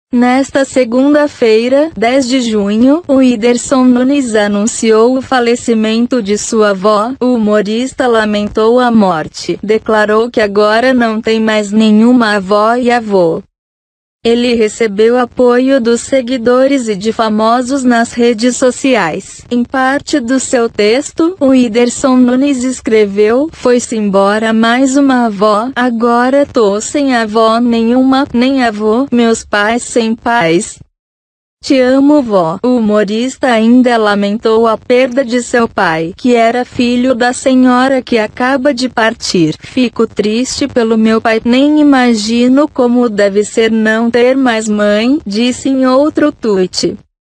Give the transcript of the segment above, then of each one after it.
Nesta segunda-feira, 10 de junho, o Whindersson Nunes anunciou o falecimento de sua avó. O humorista lamentou a morte. Declarou que agora não tem mais nenhuma avó e avô. Ele recebeu apoio dos seguidores e de famosos nas redes sociais. Em parte do seu texto, o Whindersson Nunes escreveu: "Foi-se embora mais uma avó, agora tô sem avó nenhuma, nem avô, meus pais sem pais. Te amo, vó." O humorista ainda lamentou a perda de seu pai, que era filho da senhora que acaba de partir. "Fico triste pelo meu pai, nem imagino como deve ser não ter mais mãe", disse em outro tweet.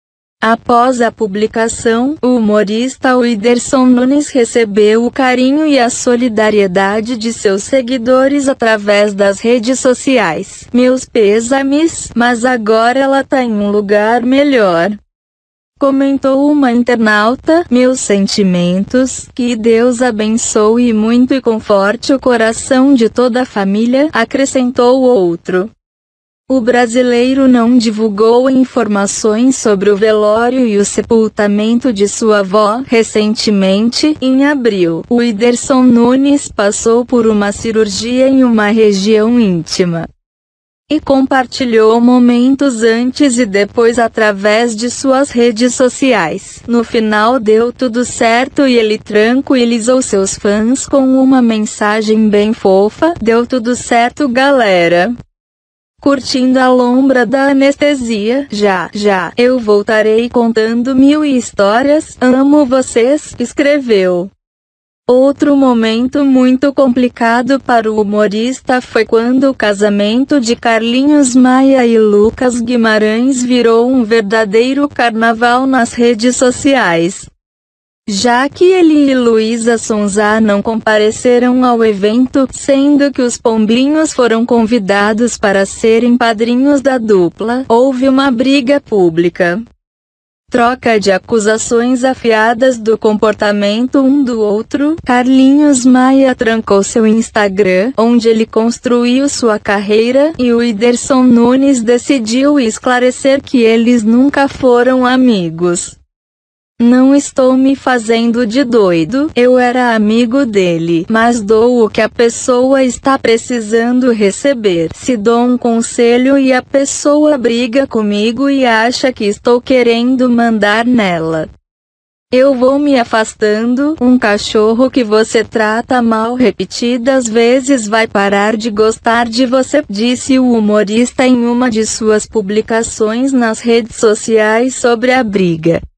Após a publicação, o humorista Whindersson Nunes recebeu o carinho e a solidariedade de seus seguidores através das redes sociais. "Meus pêsames, mas agora ela tá em um lugar melhor", comentou uma internauta. "Meus sentimentos, que Deus abençoe muito e conforte o coração de toda a família", acrescentou outro. O brasileiro não divulgou informações sobre o velório e o sepultamento de sua avó. Recentemente, em abril, o Whindersson Nunes passou por uma cirurgia em uma região íntima e compartilhou momentos antes e depois através de suas redes sociais. No final deu tudo certo e ele tranquilizou seus fãs com uma mensagem bem fofa: "Deu tudo certo, galera. Curtindo a lombra da anestesia. Já eu voltarei contando 1000 histórias. Amo vocês", escreveu. Outro momento muito complicado para o humorista foi quando o casamento de Carlinhos Maia e Lucas Guimarães virou um verdadeiro carnaval nas redes sociais, já que ele e Luísa Sonza não compareceram ao evento, sendo que os pombinhos foram convidados para serem padrinhos da dupla. Houve uma briga pública, troca de acusações afiadas do comportamento um do outro. Carlinhos Maia trancou seu Instagram, onde ele construiu sua carreira, e o Whindersson Nunes decidiu esclarecer que eles nunca foram amigos. "Não estou me fazendo de doido, eu era amigo dele, mas dou o que a pessoa está precisando receber. Se dou um conselho e a pessoa briga comigo e acha que estou querendo mandar nela, eu vou me afastando. Um cachorro que você trata mal repetidas vezes vai parar de gostar de você", disse o humorista em uma de suas publicações nas redes sociais sobre a briga.